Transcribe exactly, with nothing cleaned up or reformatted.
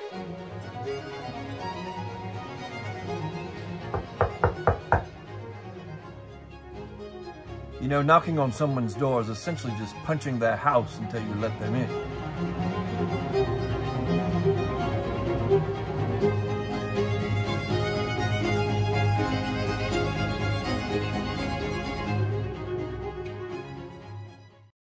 You know, knocking on someone's door is essentially just punching their house until you let them in.